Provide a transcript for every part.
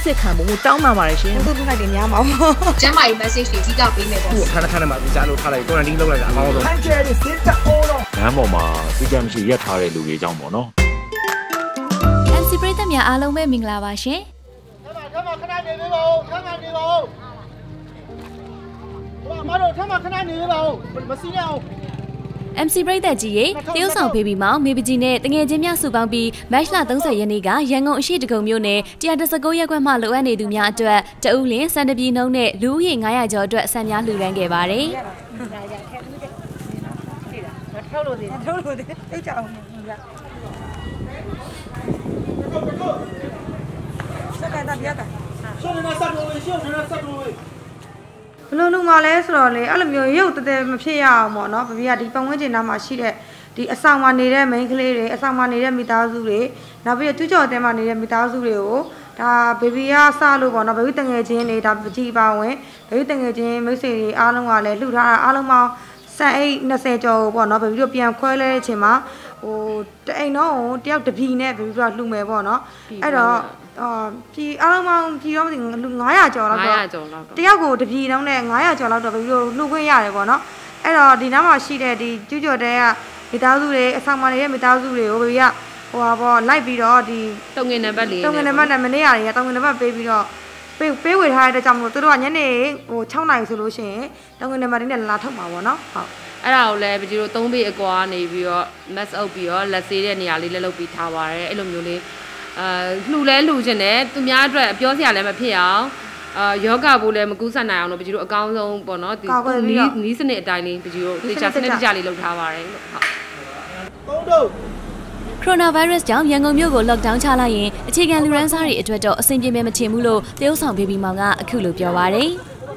စစ်ခံဖို့တောင်းပန်ပါတယ်ရှင်ဘုသူလိုက်တယ်များမှာပေါ့ကျမ်းမာရေး message တွေကြီးကပေးမယ်ပေါ့သူ့ခဏခဏမှကြားလို့ထားလိုက် quarantine လုပ်လိုက်တာအကောင်းဆုံးဟန်ကျဲစစ်တပ်အော်တော့လမ်းပေါ်မှာစီကံမရှိရက်ထားတဲ့လူတွေအကြောင်းပေါ့နော် MC ပရိသတ်များအားလုံးပဲမင်္ဂလာပါရှင်ထမခဏနေပေးပါဦးထမနေပါဦးမတော်ထမခဏနေပေးပါဦးမစီးရအောင် MC ပရိသတ်ကြီးရေတရုတ်ဆောင်ဖေးပြီးမောင်မေပကြီးနဲ့တငယ်ချင်းများစုပေါင်းပြီးမတ်လ30ရက်နေ့ကရန်ကုန်အရှိတကုံမြို့နယ်119ရပ်ကွက်မှလိုအပ်နေသူများအတွက်တအုပ်လင်းစံတပြည်နှုံးနဲ့လူဦးရေ900ကျော်အတွက်ဆံများလှူဒန်းခဲ့ပါတယ်ထုတ်လို့သိကြအောင်စက်ကတာပြတာရှုံးနေတာစက်တော်လေးရှုံးနေတာစက်တော်လေးဘလို့လူမှာလဲဆိုတော့လေအဲ့လိုမျိုးရုပ်တည်းမဖြစ်ရအောင်ပေါ့နော်ဘဘီကဒီပတ်ဝန်းကျင်နားမှာရှိတဲ့ဒီအဆောင်မှာနေတဲ့ main ကလေးတွေအဆောင်မှာနေတဲ့မိသားစုတွေနောက်ပြီးကျူးကျော်အတင်းမှာနေတဲ့မိသားစုတွေကိုဒါဘေဘီကစလို့ပေါ့နော်ဘေဘီတငယ်ချင်းတွေဒါပကြီးပါဝင်ဘေဘီတငယ်ချင်းမိတ်ဆွေတွေအားလုံးကလည်းလှူထားတာအားလုံးပေါင်းစံအိတ်20ကျော်ပေါ့နော်ဘေဘီတို့ပြန်ခွဲလဲတဲ့အချိန်မှာဟိုတအိမ်တော့တယောက်တပီနဲ့ဘေဘီတို့ကလှူမယ်ပေါ့နော်အဲ့တော့ပြည်အားလုံးပေါင်းပြည်တော့မသိလူ900ကျော်လောက်တော့တယောက်ကိုတပြည်လုံးနဲ့900ကျော်လောက်တော့ပြီးတော့လှူခွင့်ရတယ်ပေါ့နော်အဲ့တော့ဒီနားမှာရှိတဲ့ဒီကျူးကျော်တဲ့ကမိသားစုတွေအဆောင်မှာနေတဲ့မိသားစုတွေကိုဘယ်ကဟိုပါပေါ့လိုက်ပြီးတော့ဒီတုံငင်နံပါတ်လေးတုံငင်နံပါတ်နဲ့မနေ့ကတွေကတုံငင်နံပါတ်ပေးပြီးတော့ပေးဝေထားတဲ့အတွက်ကြောင့်မို့သူတို့ကညနေဟို6နာရီဆိုလို့ရှိရင်တုံငင်နံပါတ်နဲ့လာထုတ်မှာပေါ့နော်ဟုတ်အဲ့ဒါကိုလည်းဒီလို3ပေအကွာနေပြီးတော့ mask အုပ်ပြီးတော့လက်ဆေးတဲ့နေရာလေးလည်းလုပ်ပြီးထားပါတယ်အဲ့လိုမျိုးလေးလှူလဲလှူခြင်းနဲ့သူများအတွက်ပြောစရာလည်းမဖြစ်အောင်ယောဂဘိုးလည်းမကူးဆက်နိုင်အောင်လို့ပြည်တို့အကောင်းဆုံးပေါ့နော်ဒီနီးစနစ်အတိုင်းလေးပြည်တို့တေချာစနစ်တကျလေးလုပ်ထားပါတယ်လို့ဟုတ်သုံးတို့ကိုရိုနာဗိုင်းရပ်စ်ကြောင့်ရန်ကုန်မြို့ကို lockdown ချလိုက်ရင်အခြေခံလူရန်စားတွေအတွက်တော့အဆင်ပြေမယ်မထင်ဘူးလို့တရုတ်ဆောင်ဘေဘီမောင်ကအခုလိုပြောပါတယ်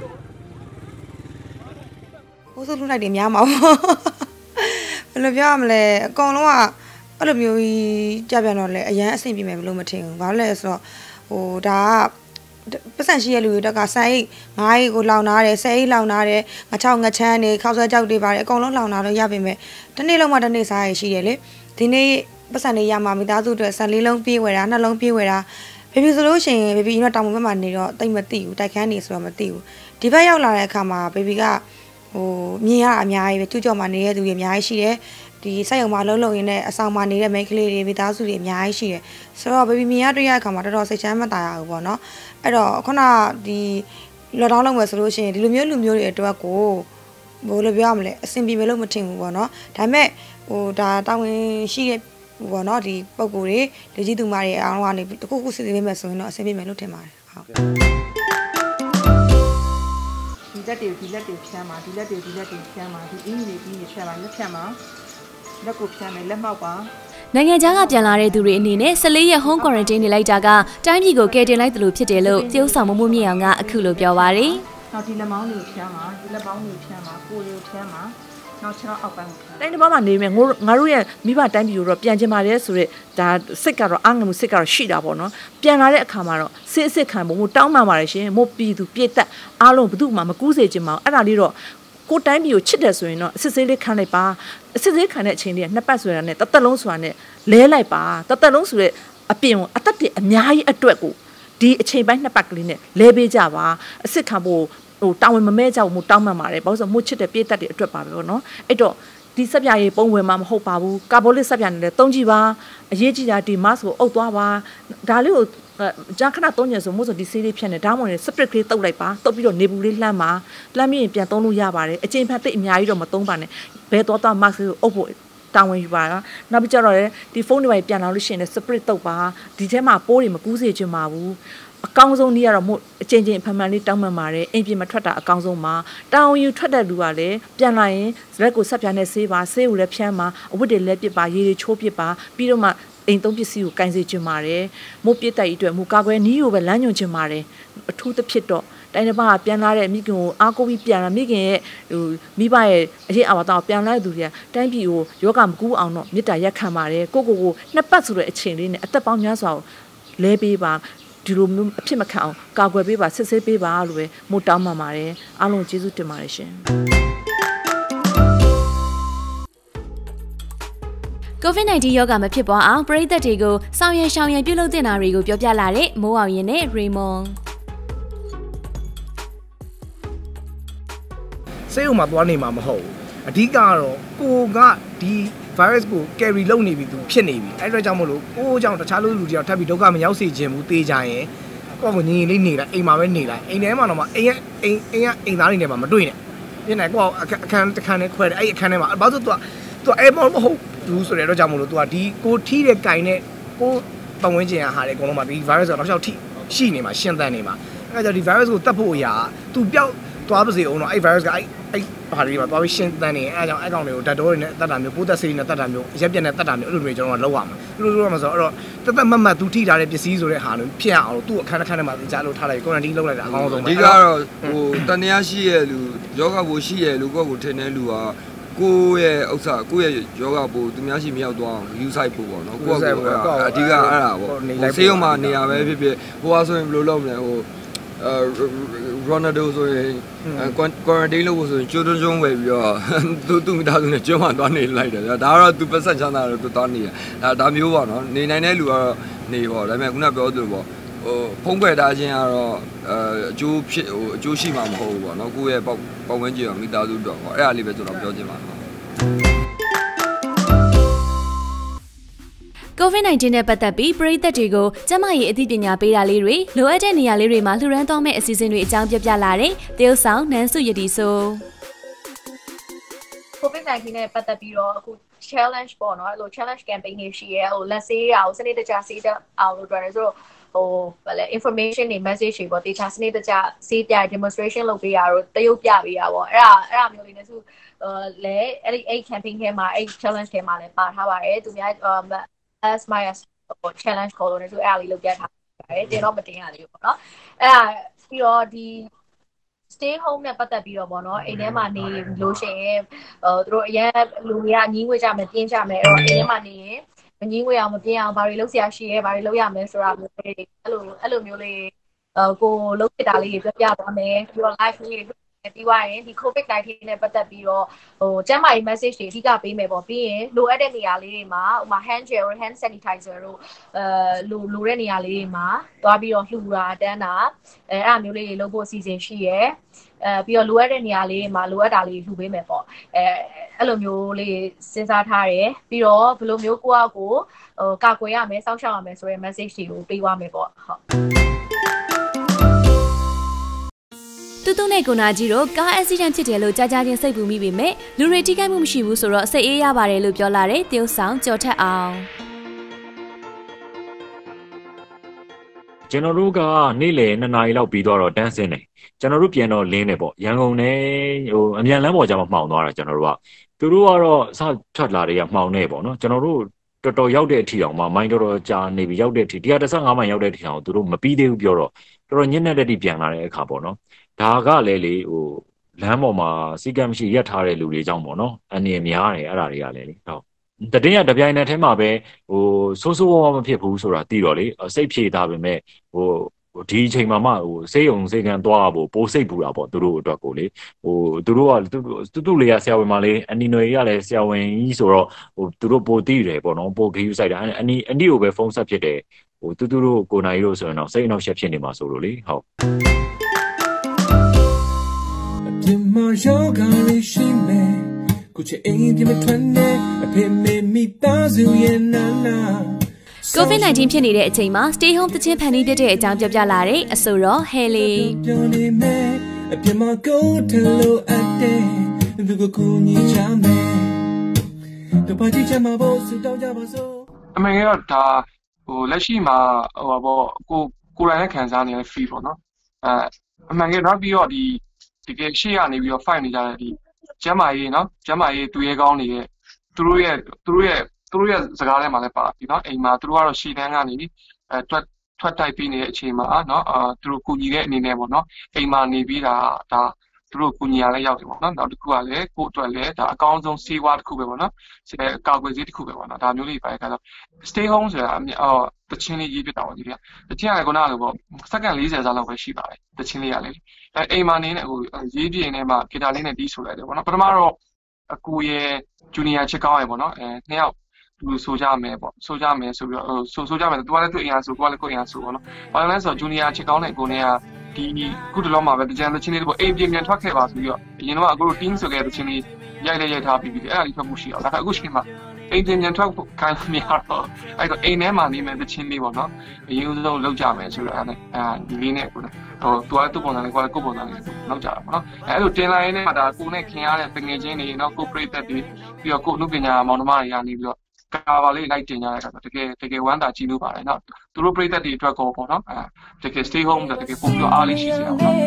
ဟိုဆိုလှူလိုက်တယ်များမှာပေါ့ဘယ်လိုပြောရမလဲအကောင်လုံးကအဲ့လိုမျိုးကြီးကြပြန်တော့လေအရန်အဆင်ပြေမယ်လို့မထင်ဘူးဘာလို့လဲဆိုတော့ဟိုဒါကပတ်စံရှိရလူတွေတက်ကစိုင်း9အိတ်ကိုလောင်နာတယ်10အိတ်လောင်နာတယ်ငချောက်ငချမ်းတွေခောက်ဆွဲကြောက်တွေပါတယ်အကုန်လုံးလောင်နာတော့ရပါမယ်တစ်နေ့လုံးမှတစ်နေ့စားရရှိတယ်လေဒီနေ့ပတ်စံလေးရမှာမိသားစုအတွက်ဆန်လေးလုံးပြေးဝယ်တာနှလုံးပြေးဝယ်တာဘေဘီဆိုလို့ရှိရင်ဘေဘီတော့တောင်ပေါ်ဘက်မှာနေတော့တိတ်မသိဘူးတိုက်ခန်းနေဆိုတော့မသိဘူးဒီဘက်ရောက်လာတဲ့အခါမှာဘေဘီကဟိုမြင်ရအများကြီးပဲကျူးကျော်မှာနေတဲ့သူတွေအများကြီးရှိတယ်ဒီစိုက်ရုံမှာလုံးလုံးရင်းနဲ့အဆောင်မှာနေတဲ့မိန်းကလေးတွေမိသားစုတွေအများကြီးရှိတယ်ဆိုတော့ဘေဘီမြင်ရတွေ့ရတဲ့အခါမှာတော်တော်စိတ်ချမ်းမသာရဘူးပေါ့နော်အဲ့တော့ခုနဒီလော်ဒေါင်းလုပ်မယ်ဆိုလို့ရှိရင်ဒီလိုမျိုးလူမျိုးတွေအတွက်ကိုဘယ်လိုပြောရမလဲအဆင်ပြေမယ်လို့မထင်ဘူးပေါ့နော်ဒါပေမဲ့ဟိုဒါတာဝန်ရှိတဲ့ပေါ့နော်ဒီပုံကိုယ်တွေလူကြီးသူမတွေအားလုံးကနေတခုခုစီစဉ်ပေးမယ်ဆိုရင်တော့အဆင်ပြေမယ်လို့ထင်ပါတယ်ဟုတ်ဒီလက်တွေဖြန်းပါဒီလက်တွေဖြန်းပါဒီအင်းကြီးဖြန်းပါလက်ဖြန်းပါလက်ကိုဖြန်းမယ်လက်မှောက်ပါနိုင်ငံခြားကပြန်လာတဲ့သူတွေအနေနဲ့14ရက် home quarantine နေလိုက်တာကတိုင်းပြည်ကိုကယ်တင်လိုက်တယ်လို့ဖြစ်တယ်လို့တရုတ်ဆောင်မမိုးမြင့်အောင်ကအခုလိုပြောပါတယ်နောက်ဒီလက်မောင်းလေးဖြန်းပါဒီလက်ပေါင်းလေးဖြန်းပါကိုယ်လေးဖြန်းပါနောက်ခြေထောက်အောက်ပိုင်းကိုတိုင်းတစ်ပါးမှာနေမယ်ငါတို့ရဲ့မိဘတိုင်းပြည်ကိုတော့ပြန်ကျင်ပါတယ်ဆိုတော့ဒါစိတ်ကတော့အားငယ်မှုစိတ်ကတော့ရှိတာပေါ့နော်ပြန်လာတဲ့အခါမှာတော့စစ်အစ်စ်ခံဖို့တောင်းပန်ပါတယ်ရှင်မို့ပြည်သူပြည့်တက်အားလုံးဘယ်သူမှမကူးစေချင်ပါဘူးအဲ့ဒါလေးတော့ကိုတိုင်းပြည်ကိုချစ်တယ်ဆိုရင်တော့အစစ်စေးလေးခံလိုက်ပါအစစ်စေးခံတဲ့အချိန်လေးကနှစ်ပတ်ဆိုတာနဲ့တသက်လုံးဆိုတာနဲ့လဲလိုက်ပါတသက်လုံးဆိုတဲ့အပြင်ကိုအသက်တွေအများကြီးအတွက်ကိုဒီအချိန်ပိုင်းနှစ်ပတ်ကလေးနဲ့လဲပေးကြပါအစစ်ခံဖို့ဟိုတောင်းဝင်မမဲကြဘူးမို့တောင်းမှန်ပါတယ်ဘာလို့ဆိုမို့ချစ်တဲ့ပြည့်တက်တွေအတွက်ပါပဲပေါ့နော်အဲ့တော့ဒီစက်ပြရေးပုံဝင်မှာမဟုတ်ပါဘူးကာဘိုလစ်စက်ပြနေလဲတုံးကြည့်ပါအရေးကြီးတာဒီ mask ကိုအုပ်သွားပါဒါလေးကိုကြာခဏ3ရက်ဆိုမို့ဆိုဒီဆေးလေးဖြတ်နေဒါမှမဟုတ် spray လေးတုပ်လိုက်ပါတုပ်ပြီးတော့နေဘူးလေးလှမ်းပါလှမ်းပြီးရင်ပြန်သုံးလို့ရပါတယ်အချိန်ဖတ်သိအများကြီးတော့မသုံးပါနဲ့ဘယ်တော့ mask ကိုအုပ်ဖို့တောင်းဝင်ယူပါလားနောက်ပြီးကြတော့လေဒီဖုန်းတွေပြန်လာလို့ရှိရင်လည်း spray တုပ်ပါဒီထဲမှာပိုးတွေမကူးစေချင်ပါဘူးအကောင်းဆုံးနည်းကတော့မို့အချင်းချင်းဖန်ဖန်လေးတောင်းပန်ပါတယ်အိမ်ပြင်မထွက်တာအကောင်းဆုံးပါတောင်းယူထွက်တဲ့လူကလည်းပြန်လာရင်လက်ကိုဆက်ပြားနဲ့ဆေးပါဆေးကိုလည်းဖြန်းပါအဝတ်တွေလည်းပစ်ပါရေတွေချိုးပစ်ပါပြီးတော့မှအိမ်သုံးပစ္စည်းကိုကင်စေချင်ပါတယ်မို့ပြစ်တိုက်အတွက်မူကာကွယ်နီးကိုပဲလမ်းညွှန်ချင်ပါတယ်အထူးသဖြင့်တော့တိုင်းတစ်ပါးကပြန်လာတဲ့မိခင်ကိုအားကိုးပြီးပြန်လာမိခင်ရဲ့ဟိုမိဘရဲ့အရေးအဝါတော့ပြန်လာတဲ့သူတွေကတိုင်းပြည်ကိုယောဂမကူးအောင်တော့မေတ္တာရက်ခံပါတယ်ကိုနှစ်ပတ်ဆိုတဲ့အချိန်လေးနဲ့အသက်ပေါင်းများစွာကိုလဲပေးပါဒီလိုမျိုးအဖြစ်မခံအောင်ကာကွယ်ပေးပါစစ်ဆေးပေးပါလို့ပဲမို့တောင်းပန်ပါတယ်အားလုံးကျေးဇူးတင်ပါတယ်ရှင် COVID-19 ရောဂါမဖြစ်ပွားအောင်ပရိသတ်တွေကိုဆောင်ရန်ရှောင်ရန်ပြုလုပ်တင်တာတွေကိုပြောပြလာတဲ့မိုးအောင်ရင်နဲ့ Raymond စေးုံမှာသွားနေမှာမဟုတ်ဘူးအဓိကကတော့ကိုကဒီ virus ကို carry လုပ်နေပြီသူဖြစ်နေပြီအဲ့အတွက်ကြောင့်မလို့ကိုကြောင့်တခြားလူတွေကြောင့်ထပ်ပြီးဒုက္ခမရောက်စေချင်ဘူးတေးကြရင်ကိုကငြင်းလေးနေလိုက်အိမ်မှာပဲနေလိုက်အိမ်ထဲမှာတော့မှအိမ်သားတွေနဲ့မှမတွေ့နဲ့ညနေကိုအခန်းတစ်ခန်းနဲ့ခွဲတယ်အဲ့အခန်းထဲမှာဘာလို့သူအဲ့မဟုတ်ဘူးဆိုတဲ့အတွက်ကြောင့်မလို့သူကဒီကိုထီးတဲ့ကင်နဲ့ကိုပတ်ဝန်းကျင်ဟာတဲ့အကုန်လုံးမှာဒီ virus တော့တော့ထိရှိနေမှာရှင်းသန်နေမှာအဲ့ကြောင့်ဒီ virus ကိုတတ်ဖို့အရာသူပျောက်သွားပါစေအောင်တော့အဲ့ virus ကအဲ့ဘာတွေမှာသွားပြီးရှင်းသန်နေအဲ့ကြောင့်အဲ့ကောင်တွေကိုဓာတ်တော်တွေနဲ့တတ်တာမျိုးပိုးသက်ဆေးတွေနဲ့တတ်တာမျိုးရက်ပြက်နဲ့တတ်တာမျိုးအဲ့လိုမျိုးကျွန်တော်ကလောက်ရမှာအဲ့လိုလုပ်ရမှာဆိုတော့တသက်မတ်သူထိထားတဲ့ပစ္စည်းဆိုတဲ့ဟာမျိုးဖြစ်အောင်လို့သူ့အခန်းတစ်ခန်းထဲမှာကြားလို့ထားလိုက်ကွာရန်တင်းလုပ်လိုက်တာအကောင်းဆုံးပဲဒီကတော့ဟိုတန်တရားရှိရဲ့လူယောဂပိုးရှိရဲ့လူကိုထင်တဲ့လူကကိုယ့်ရဲ့ဥစ္စာကိုယ့်ရဲ့ယောဂပိုးသူများရှိမရောက်သွားအောင် view site ပို့ပေါ့နော်ကိုယ့်ကအဓိကအဲ့ဒါပေါ့ဆေးရုံမှာနေရပဲဖြစ်ဟိုဟာဆိုရင်ဘယ်လိုလုပ်မလဲဟိုRonaldo ဆိုရင် quarantine လုပ်ဖို့ဆိုရင်ကျိုးကျုံးဝယ်ပြီးတော့သူ့မိသားစုနဲ့ကျွမ်းမှသွားနေလိုက်တယ်ဒါကတော့သူပတ်ဆက်ချမ်းသာတယ်သူသွားနေရဒါမျိုးပေါ့နော်နေနိုင်တဲ့လူကတော့နေပေါ့ဒါပေမဲ့ခုနပြောသလိုပေါ့ဟိုဖုံးကွယ်ထားခြင်းကတော့အကျိုးဖြစ်ဟိုအကျိုးရှိမှာမဟုတ်ဘူးပေါ့နော်ကိုယ့်ရဲ့ပတ်ဝန်းကျင်မိသားစုတော့ပေါ့အဲ့ဒါလေးပဲကျွန်တော်ပြောချင်ပါတယ် COVID-19 နဲ့ပတ်သက်ပြီးပရိသတ်တွေကိုကျန်းမာရေးအသိပညာပေးတာလေးတွေလိုအပ်တဲ့နေရာလေးတွေမှာလှူဒါန်းသွားမယ့်အစီအစဉ်တွေအကြောင်းပြောပြလာတဲ့တရုတ်ဆောင်နန်းစုရည်ဆို COVID-19 နဲ့ပတ်သက်ပြီးတော့အခု challenge ပေါ့နော်အဲ့လို challenge campaign တွေရှိရဲဟိုလက်ဆေးတာကိုစနစ်တကျဆေးတဲ့အောင်လို့ပြောတယ်ဆိုတော့ဟိုဗလဲ information တွေ message တွေပေါ့တေချာစနစ်တကျဆေးပြ demonstration လုပ်ပေးရတော့တရုပ်ပြပေးရပေါ့အဲ့ဒါမျိုးလေးနဲ့ဆိုလဲအဲ့ campaign ထဲမှာအဲ့ challenge ထဲမှာလည်းပါထားပါတယ်သူများas my challenge ခေါ်လို့နေဆိုအဲ့အလေးလုပ်ပြထားပါတယ်တင်တော့မတင်ရသေးဘူးပေါ့နော်အဲ့ဒါပြီးတော့ဒီ stay home နဲ့ပတ်သက်ပြီးတော့ပေါ့နော်အိမ်ထဲမှာနေလို့ရှိရင်သူတို့အရင်လူတွေကငင်းဝေးကြမယ်ပြင်းကြမယ်အဲ့တော့အိမ်ထဲမှာနေရင်မငင်းဝေးအောင်မပြင်းအောင်ဘာတွေလုပ်ဆရာရှိရဲဘာတွေလုပ်ရမလဲဆိုတာမျိုးလေးအဲ့လိုမျိုးလေးကိုလုပ်ပြတာလေးတွေပြပြသွားမယ်ပြီးတော့ live လေးတွေပြီးသွားရင်ဒီ COVID-19 နဲ့ပတ်သက်ပြီးတော့ဟိုကျန်းမာရေး message တွေအဓိကပေးမယ်ပေါ့ပြီးရင်လိုအပ်တဲ့နေရာလေးတွေမှာဟိုမှာ hand gel hand sanitizer တို့လိုတဲ့နေရာလေးတွေမှာသွားပြီးတော့လှူတာတန်းတာအဲ့အမျိုးလေးတွေလုပ်ဖို့အစီအစဉ်ရှိရယ်ပြီးတော့လိုအပ်တဲ့နေရာလေးတွေမှာလိုအပ်တာလေးလှူပေးမယ်ပေါ့အဲ့လိုမျိုးလေးစဉ်းစားထားတယ်ပြီးတော့ဘယ်လိုမျိုးကိုယ့်အကိုကာကွယ်ရမယ်စောင့်ရှောက်ရမယ်ဆိုတဲ့ message တွေကိုပေးသွားမယ်ပေါ့ဟုတ်တူနဲ့ကိုနာကြီးတို့ကား accident ဖြစ်တယ်လို့ကြားချင်းစိတ်ပူမိပေမဲ့လူတွေထိခိုက်မှုမရှိဘူးဆိုတော့စိတ်အေးရပါတယ်လို့ပြောလာတဲ့တရုတ်ဆောင်ကြော်ထက်အောင်ကျွန်တော်တို့ကနေ့လယ်2 နာရီလောက်ပြီးတော့တန်းစင်းတယ်ကျွန်တော်တို့ပြန်တော့လင်းတယ်ပေါ့ရန်ကုန်နဲ့ဟိုအမြန်လမ်းပေါ်ကျမှမှောင်သွားတာကျွန်တော်တို့ကသူတို့ကတော့စထွက်လာတွေကမှောင်နေပေါ့နော်ကျွန်တော်တို့တော်တော်ရောက်တဲ့အထိအောင်မှမိုင်းတော်တော်ကြာနေပြီရောက်တဲ့အထိ115မိုင်ရောက်တဲ့အထိအောင်သူတို့မပြီးသေးဘူးပြောတော့တော်တော်ညစ်နေတဲ့တိပြန်လာတဲ့အခါပေါ့နော်ဒါကလည်းလေဟိုလမ်းပေါ်မှာစီကံမရှိရက်ထားတဲ့လူတွေကြောင့်ပေါ့နော်အနေများတယ်အဲ့ဒါတွေကလည်းလေဟုတ်တတင်းရတပြိုင်နက်ထဲမှာပဲဟိုဆိုးဝါးမဖြစ်ဘူးဆိုတာသိတော့လေစိတ်ဖြေသားပဲမဲ့ဟိုဒီအချိန်မှာမှဟိုစေယုံစေကံသွားဖို့ပိုးစိတ်ပူတာပေါ့သူတို့အတွက်ကိုလေဟိုသူတို့ကတူလေးရဆရာဝန်မလေးအနီနွေကြီးကလည်းဆရာဝန်ကြီးဆိုတော့ဟိုသူတို့ပိုသိတယ်ပေါ့နော်ပိုဂယူဆိုင်တာအနီကိုပဲဖုန်းဆက်ဖြစ်တယ်ဟိုတူတို့ကိုနိုင်တို့ဆိုရင်တော့စိတ်အနှောက်အယှက်ဖြစ်နေမှာဆိုလို့လေဟုတ်ဒီမှာရောက်ကြလို့ရှိမယ်ကိုချအိမ်ပြမထွက်နဲ့အဖေမေမိသားစုရဲ့နာနာ COVID-19 ဖြစ်နေတဲ့အချိန်မှာ stay home တချင်းဖန်တီးပြတဲ့အကြောင်းပြောပြလာတဲ့အဆိုတော့ Haley ပြောနေမယ်အပြမကိုထလို့အပ်တယ်သူကကိုညီချမယ်တပတ်ချင်မှာဖို့စတောင်းကြပါစို့အမေကတော့ဒါဟိုလက်ရှိမှာဟိုပါပေါ့ကိုယ်တိုင်နဲ့ခံစားနေရတဲ့ feel ပေါ့နော်အမှန်ကတော့ပြီးတော့ဒီတကယ်ရှေ့ကနေပြီးတော့ fight နေကြတဲ့ဒီကျမ်းမာရေးနော်ကျမ်းမာရေးသူရဲကောင်းနေတဲ့သူတို့ရဲ့စကားထဲမှာလည်းပါပြီနော်အိမ်မှာသူတို့ကတော့ရှေ့တန်းကနေထွက်တိုက်ပြီးနေတဲ့အချိန်မှာနော်သူတို့ကူညီတဲ့အနေနဲ့ပေါ့နော်အိမ်မှာနေပြီးဒါသူတို့ကူညီရလဲရောက်တယ်ပေါ့နော်နောက်တစ်ခုကလည်းကိုယ့်အတွက်လည်းဒါအကောင်းဆုံးဆေးဝါးတစ်ခုပဲပေါ့နော်ကာကွယ်ဆေးတစ်ခုပဲပေါ့နော်ဒါမျိုးလေးပဲခါတော့ stay home ဆိုတာတချင်းလေးရေးပြတာပေါ့ဒီကတချင်းကလည်းခုနကလိုပေါ့စက္ကန့်40စာလောက်ပဲရှိပါတယ်တချင်းလေးကလည်းအိမ်မှာနေနေဟိုရေးပြင်းနေမှာဂီတာလေးနဲ့တီးဆိုလိုက်တယ်ပေါ့နော်ပထမတော့အကူရဲ့ဂျူနီယာချစ်ကောင်းရယ်ပေါ့နော်နှစ်ယောက်လူဆိုကြမယ်ပေါ့ဆိုကြမယ်ဆိုပြီးတော့ဆိုကြမယ်သူကလည်းသူ့အင်အားဆိုကိုကလည်းကိုယ်အင်အားဆိုပေါ့နော်ဘာလို့လဲဆိုတော့ဂျူနီယာချစ်ကောင်းတဲ့ကိုနေကဒီခုတလုံးမှာပဲတကြံသချင်းလေးတွေပေါ့အိမ်ပြင်ထွက်ခဲ့ပါဆိုပြီးတော့အရင်တော့အခုတို့ team ဆိုခဲ့တဲ့ချင်းလေးရိုက်ထားပြီးအဲ့ဒါလေးဖတ်မှုရှိအောင်ဒါပေမဲ့အခုချိန်မှာအိမ်ပြင်ထွက်ခိုင်းမရတော့အဲ့တော့အိမ်ထဲမှာနေမယ်တချင်းလေးပေါ့နော်အရင်ဆုံးလောက်ကြမယ်ဆိုတော့ဒီလေးနဲ့ကိုသူကသူ့ပုံစံလေးကိုကိုပုံစံလေးလောက်ကြတာပေါ့နော်အဲ့လိုတင်လာရင်းနဲ့ဒါကိုနဲ့ခင်ရတဲ့တငယ်ချင်းတွေနော်ကိုပရိသတ်တွေပြီးတော့ကိုအမှုပညာမောင်နှမတွေကနေပြီးတော့ကာဘာလေးလိုက်တင်ကြတဲ့အခါတကယ်ဝမ်းသာကြည့်လို့ပါတယ်နော်သူတို့ပရိသတ်တွေအတွက်ကောပေါ့နော်တကယ် stay home တကယ်ပုံပြအားလေးရှိစရာပေါ့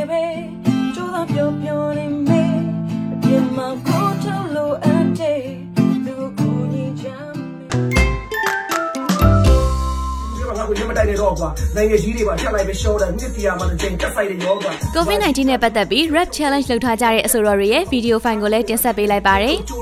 COVID-19 နဲ့ပတ်သက်ပြီး rap challenge လုပ်ထားကြတဲ့အဆိုတော်တွေရဲ့ဗီဒီယိုဖိုင်ကိုလည်းတင်ဆက်ပေးလိုက်ပါတယ်။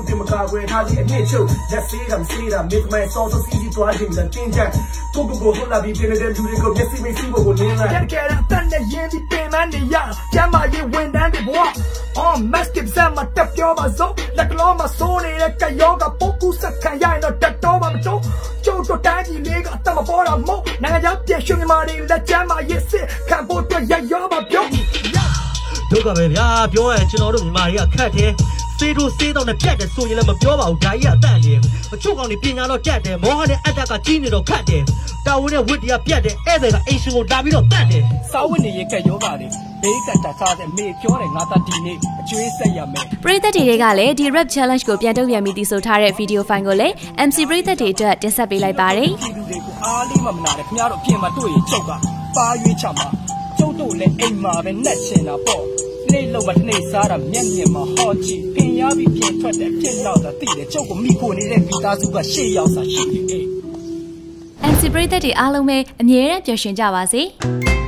နိုင်ငံခြားပြန်ရွှေမြန်မာတွေလက်ကျမ်းမှာရစ်စစ်ခံဖို့အတွက်ရရောပါပြောဒုက္ခပဲဗျာပြောရရင်ကျွန်တော်တို့မြန်မာတွေကခက်တယ်စေးတို့စေးတော့နဲ့ပြတ်တယ်ဆိုရင်လည်းမပြောပါဘူးဒါကြီးကအတန့်တယ်အချို့ကောင်တွေပညာတော့ကြက်တယ်မောဟနဲ့အတ္တကကြီးနေတော့ခတ်တယ်တာဝန်နဲ့ဝတ်တရားပြတ်တယ်ဧည့်သည်ကအင်ရှင်ကိုလာပြီးတော့တတ်တယ်စာဝတ်နေရကယောဂါတွေဘေးကတာစားတဲ့မေပြောတယ်ငါသားဒီနေ့အကျွေးဆက်ရမယ်ပရိသတ်တွေကလည်းဒီ rap challenge ကိုပြန်တုံ့ပြန်ပြီးတည်ဆိုထားတဲ့ဗီဒီယိုဖိုင်ကိုလည်း MC ပရိသတ်တွေအတွက်တင်ဆက်ပေးလိုက်ပါတယ်အားလေးမမနာတယ်ခင်ဗျားတို့ပြင်မှာတွေ့ရင်ချုပ်ကပါရွေးချမှာကျုပ်တို့လည်းအိမ်မှာပဲနှက်ရှင်တာပေါ့နေ့လုံးမနေ့စားတာမျက်မြင်မှာဟောကြည့်ပြင်ရပြီးပြင်ထွက်တဲ့ဖြစ်တော့တာသိတယ်ကျုပ်ကမိဖို့နေတဲ့ဗီသားစုကရှေ့ရောက်စာရှိတယ် MC ပရိသတ်တွေအားလုံးပဲအမြဲတမ်းပျော်ရွှင်ကြပါစေ။